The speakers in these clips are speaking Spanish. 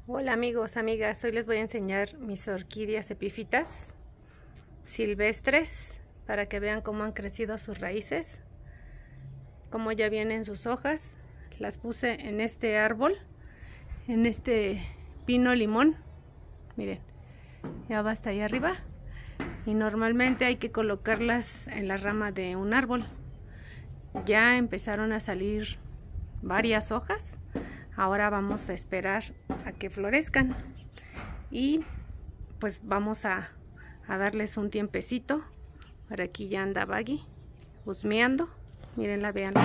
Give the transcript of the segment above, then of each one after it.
Hola amigos, amigas, hoy les voy a enseñar mis orquídeas epífitas silvestres para que vean cómo han crecido sus raíces, cómo ya vienen sus hojas. Las puse en este árbol, en este pino limón, miren, ya va hasta ahí arriba, y normalmente hay que colocarlas en la rama de un árbol. Ya empezaron a salir varias hojas. Ahora vamos a esperar a que florezcan y pues vamos a darles un tiempecito. Por aquí ya anda Baggy husmeando, mírenla, veanla.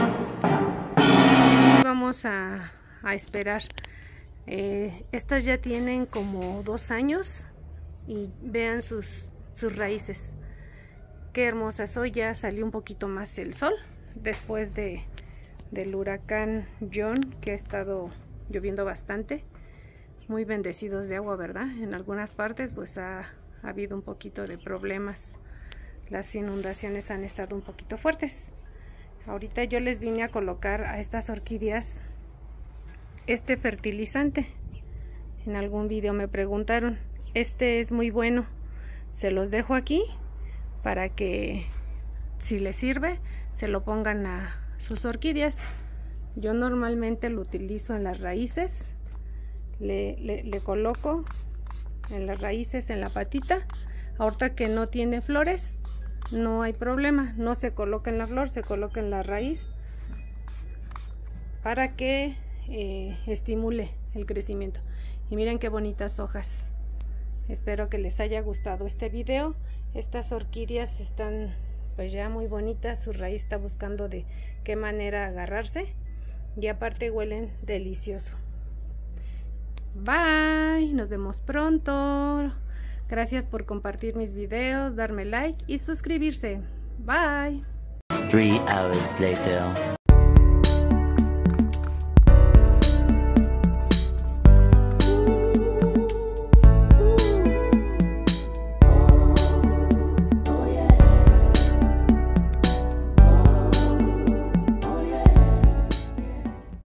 Vamos a esperar. Estas ya tienen como 2 años y vean sus raíces, qué hermosas. Hoy ya salió un poquito más el sol después del huracán John, que ha estado lloviendo bastante. Muy bendecidos de agua, ¿verdad? En algunas partes pues ha habido un poquito de problemas. Las inundaciones han estado un poquito fuertes. Ahorita yo les vine a colocar a estas orquídeas este fertilizante. En algún video me preguntaron. Este es muy bueno. Se los dejo aquí para que, si les sirve, se lo pongan a sus orquídeas. Yo normalmente lo utilizo en las raíces. Le coloco en las raíces, en la patita. Ahorita que no tiene flores, no hay problema, no se coloca en la flor, se coloca en la raíz para que estimule el crecimiento. Y miren qué bonitas hojas. Espero que les haya gustado este video. Estas orquídeas están pues ya muy bonitas, su raíz está buscando de qué manera agarrarse y aparte huelen delicioso. Bye, nos vemos pronto. Gracias por compartir mis videos, darme like y suscribirse. Bye. 3 hours later.